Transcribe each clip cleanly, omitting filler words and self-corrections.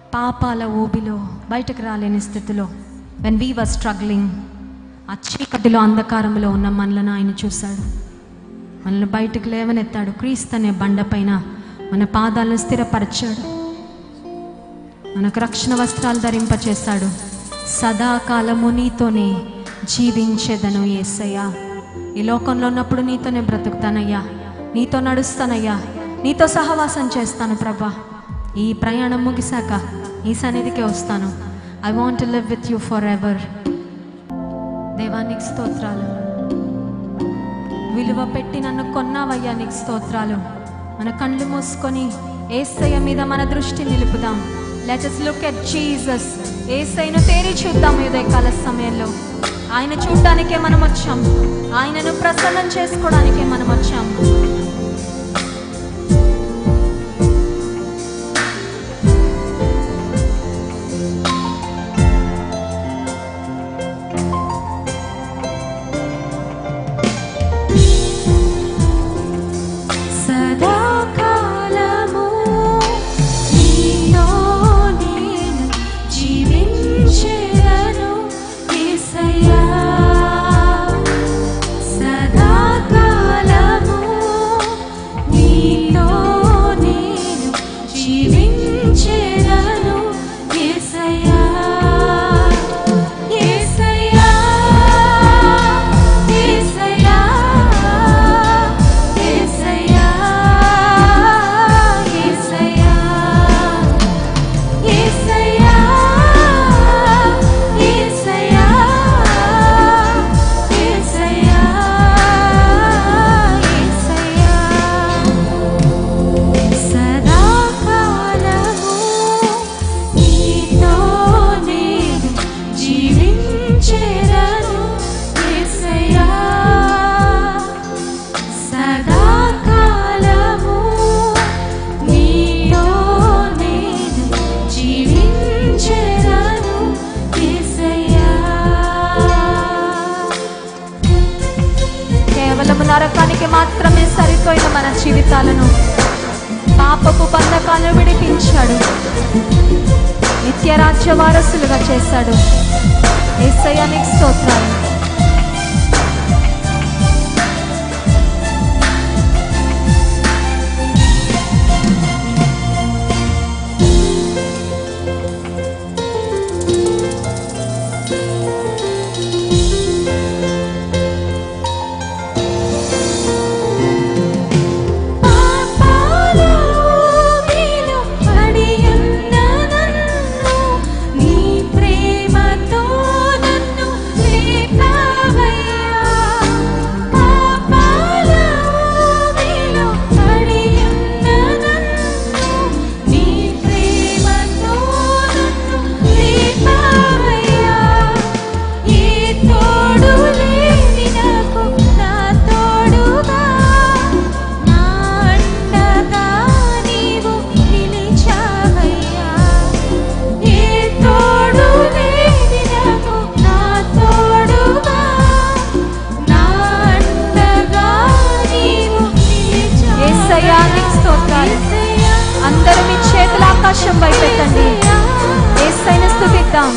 పాపాల ఊబిలో బయటకు రాలేని స్థితిలో, when we were struggling, ఆ చీకటిలో అంధకారంలో ఉన్న మనలను ఆయన చూశాడు. మనల్ని బయటకు లేవనెత్తాడు. క్రీస్తు అనే బండపైన మన పాదాలను స్థిరపరిచాడు. మనకు రక్షణ వస్త్రాలు ధరింపచేశాడు. సదాకాలము నీతోనే జీవించేదను యేసయ్యా. ఈ లోకంలో ఉన్నప్పుడు నీతోనే బ్రతుకుతానయ్యా, నీతో నడుస్తానయ్యా, నీతో సహవాసం చేస్తాను ప్రభా. ఈ ప్రయాణం ముగిశాక ఈ సన్నిధికే వస్తాను. I want to live with you forever. దేవా నీకు స్తోత్రాలు. విలువ పెట్టి నన్ను కొన్నావయ్యా, నీకు స్తోత్రాలు. మన కళ్ళు మూసుకొని యేసయ్య మీద మన దృష్టి నిలుపుదాం. Let us look at Jesus. యేసయ్యను తేరి చూద్దాం. ఉదయకాల సమయంలో ఆయన చూడడానికే మనం వచ్చాం. ఆయనను ప్రసన్నం చేసుకోవడానికే మనం వచ్చాం. నరకానికి మాత్రమే సరిపోయిన మన జీవితాలను పాపపు బంధకాలను విడిపించాడు. నిత్య రాజ్య వారసులుగా చేశాడు. యేసయ్యా నీకు స్తోత్రాలు. అందరూ మీ చేతుల ఆకాశం వైపెత్తండి. యేసయ్యను స్తుతిద్దాం.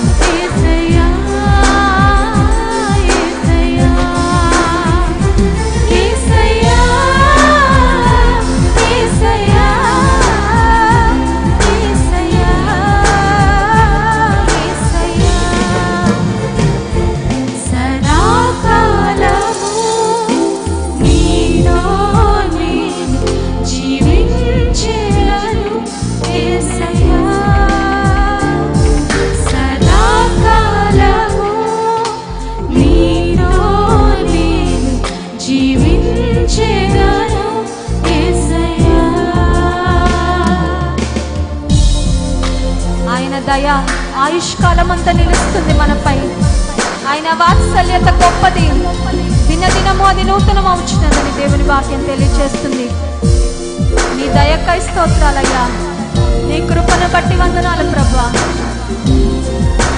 దయ ఆయుష్కాలమంతా నిలుస్తుంది మనపై. ఆయన వాత్సల్యత గొప్పది. దినదినము అది నూతనమవుచున్నదని దేవుని వాక్యం తెలియజేస్తుంది. నీ దయకై స్తోత్రాలయ్యా. నీ కృపను బట్టి వందనాలు ప్రభువా.